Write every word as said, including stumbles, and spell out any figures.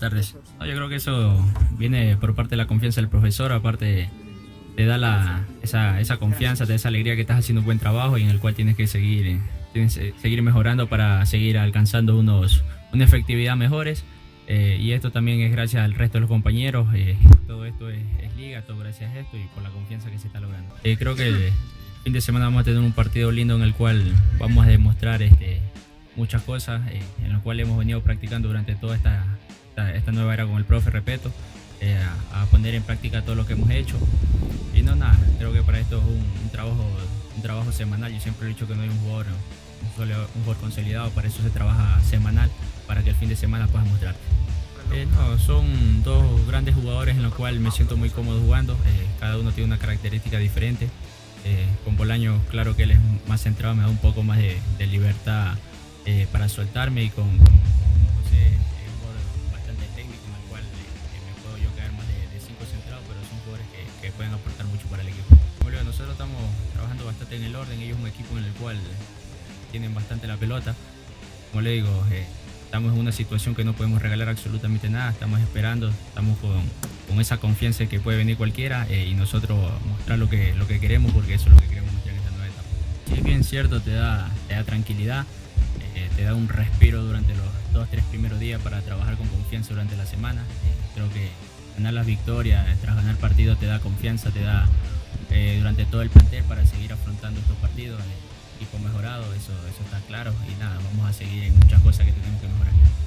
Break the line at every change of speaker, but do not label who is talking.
tardes. No, yo creo que eso viene por parte de la confianza del profesor, aparte te da la, esa, esa confianza, te da esa alegría que estás haciendo un buen trabajo y en el cual tienes que seguir, tienes que seguir mejorando para seguir alcanzando unos, una efectividad mejores. Eh, y esto también es gracias al resto de los compañeros, eh, todo esto es, es liga, todo gracias a esto y por la confianza que se está logrando. Eh, creo que el fin de semana vamos a tener un partido lindo en el cual vamos a demostrar este, muchas cosas, eh, en lo cual hemos venido practicando durante toda esta, esta, esta nueva era con el profe Repeto, eh, a, a poner en práctica todo lo que hemos hecho. Y no nada, creo que para esto es un, un, trabajo, un trabajo semanal. Yo siempre he dicho que no hay un jugador, un, solo, un jugador consolidado, para eso se trabaja semanal, para que el fin de semana puedas mostrarte. Eh, no, son dos grandes jugadores en los cuales me siento muy cómodo jugando, eh, cada uno tiene una característica diferente. Eh, con Bolaño, claro que él es más centrado, me da un poco más de, de libertad eh, para soltarme, y con, con José es un jugador bastante técnico en el cual eh, me puedo yo caer más de, de cinco centrados, pero son jugadores que, que pueden aportar mucho para el equipo. Como le digo, nosotros estamos trabajando bastante en el orden, ellos un equipo en el cual tienen bastante la pelota. Como le digo, eh, estamos en una situación que no podemos regalar absolutamente nada, estamos esperando, estamos con, con esa confianza de que puede venir cualquiera eh, y nosotros mostrar lo que, lo que queremos, porque eso es lo que queremos mostrar en esta nueva etapa. Si es bien cierto, te da, te da tranquilidad, eh, te da un respiro durante los dos, tres primeros días para trabajar con confianza durante la semana. Eh, creo que ganar las victorias tras ganar partidos te da confianza, te da eh, durante todo el plantel para seguir afrontando estos partidos. Eh, equipo mejorado, eso, eso está claro, y nada, vamos a seguir en muchas cosas que tenemos que mejorar.